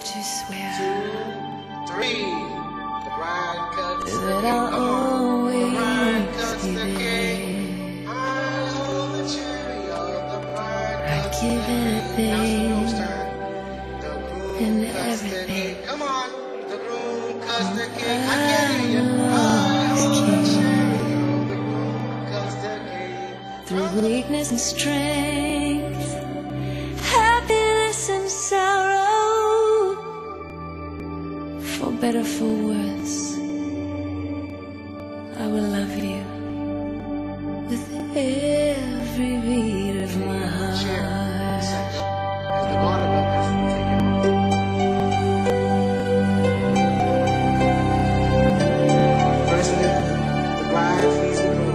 did you swear 2, 3. The bride cuts the that cake. I'll Come on. The bride always cuts be the cake. there? I hold the cherry of the bride I'd cuts the give cake. Now it's the anything groom's turn. The and groom cuts the everything. cake. Come on. The groom cuts the cake. I I can't hear you. will I always hold the keep cherry of the groom cuts the cake. through weakness and strength, happiness and sorrow, for better, for worse. I will love you with every beat of my heart. As the Barnabas take it. First minute, the bride feeds the groom.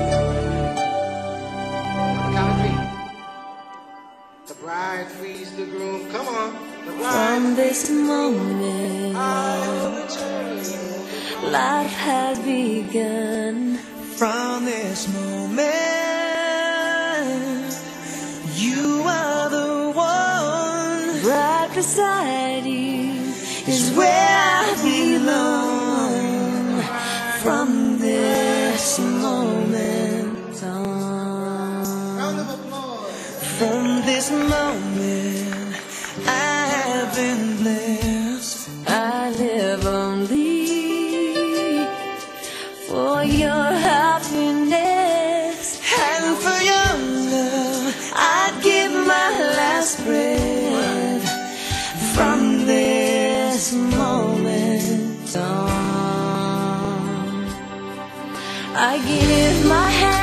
On the count of 3. The bride feeds the groom. Come on. The bride From this moment, life had begun. From this moment, you are the one. Right beside you is where I belong. From this moment round of on, applause. From this moment, I have been blessed. I live only for your happiness, And for your love, I'd give my last breath. From this moment on, I give my hand.